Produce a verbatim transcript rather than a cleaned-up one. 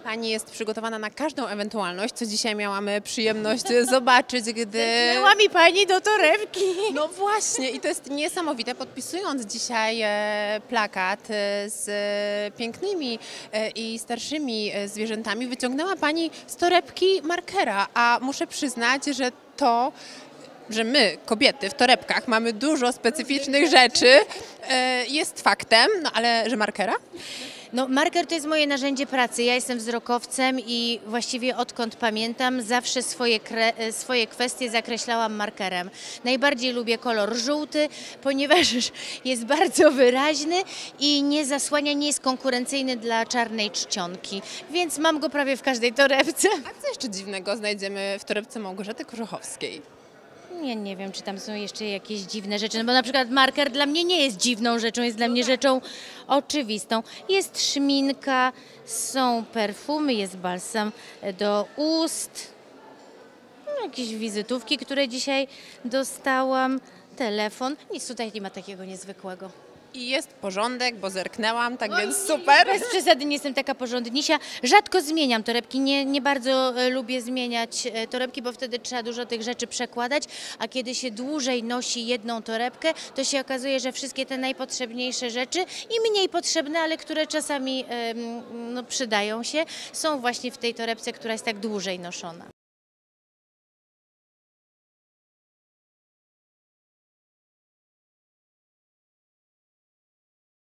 Pani jest przygotowana na każdą ewentualność, co dzisiaj miałam przyjemność zobaczyć, gdy... Była mi pani do torebki. No właśnie i to jest niesamowite. Podpisując dzisiaj e, plakat e, z pięknymi e, i starszymi e, zwierzętami, wyciągnęła Pani z torebki markera, a muszę przyznać, że to... że my, kobiety w torebkach, mamy dużo specyficznych rzeczy, e, jest faktem, no ale że markera? No, marker to jest moje narzędzie pracy. Ja jestem wzrokowcem i właściwie odkąd pamiętam zawsze swoje, kre, swoje kwestie zakreślałam markerem. Najbardziej lubię kolor żółty, ponieważ jest bardzo wyraźny i nie zasłania, nie jest konkurencyjny dla czarnej czcionki. Więc mam go prawie w każdej torebce. A co jeszcze dziwnego znajdziemy w torebce Małgorzaty Kożuchowskiej? Ja nie wiem, czy tam są jeszcze jakieś dziwne rzeczy, no bo na przykład marker dla mnie nie jest dziwną rzeczą, jest dla mnie rzeczą oczywistą. Jest szminka, są perfumy, jest balsam do ust, no, jakieś wizytówki, które dzisiaj dostałam, telefon. Nic tutaj nie ma takiego niezwykłego. I jest porządek, bo zerknęłam, tak więc super. Bez przesady, nie jestem taka porządnisia. Rzadko zmieniam torebki, nie, nie bardzo e, lubię zmieniać e, torebki, bo wtedy trzeba dużo tych rzeczy przekładać, a kiedy się dłużej nosi jedną torebkę, to się okazuje, że wszystkie te najpotrzebniejsze rzeczy i mniej potrzebne, ale które czasami e, no, przydają się, są właśnie w tej torebce, która jest tak dłużej noszona.